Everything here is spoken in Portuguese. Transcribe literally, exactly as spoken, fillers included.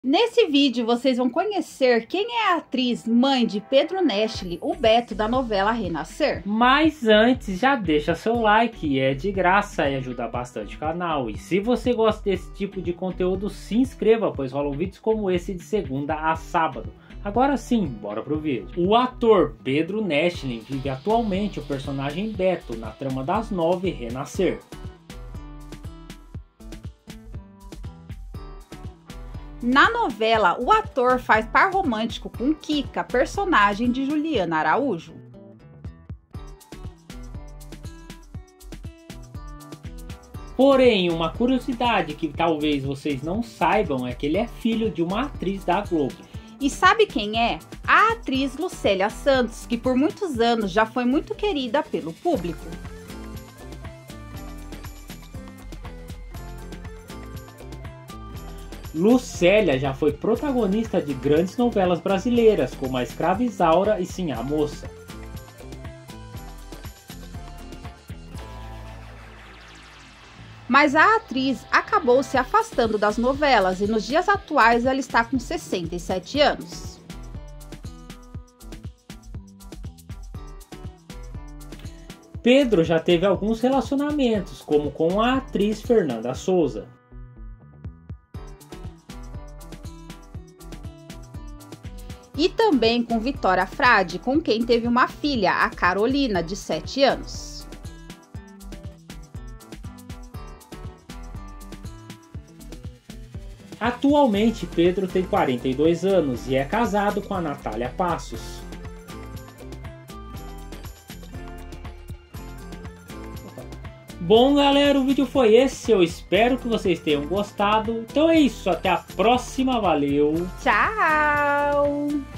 Nesse vídeo vocês vão conhecer quem é a atriz mãe de Pedro Nachtley, o Beto da novela Renascer. Mas antes, já deixa seu like, é de graça e ajuda bastante o canal. E se você gosta desse tipo de conteúdo, se inscreva, pois rolam vídeos como esse de segunda a sábado. Agora sim, bora pro vídeo. O ator Pedro Nachtley vive atualmente o personagem Beto na trama das nove Renascer. Na novela, o ator faz par romântico com Kika, personagem de Juliana Araújo. Porém, uma curiosidade que talvez vocês não saibam é que ele é filho de uma atriz da Globo. E sabe quem é? A atriz Lucélia Santos, que por muitos anos já foi muito querida pelo público. Lucélia já foi protagonista de grandes novelas brasileiras, como A Escrava Isaura e Sim a Moça. Mas a atriz acabou se afastando das novelas e nos dias atuais ela está com sessenta e sete anos. Pedro já teve alguns relacionamentos, como com a atriz Fernanda Souza. E também com Vitória Frade, com quem teve uma filha, a Carolina, de sete anos. Atualmente, Pedro tem quarenta e dois anos e é casado com a Natália Passos. Bom, galera, o vídeo foi esse. Eu espero que vocês tenham gostado. Então é isso, até a próxima. Valeu! Tchau!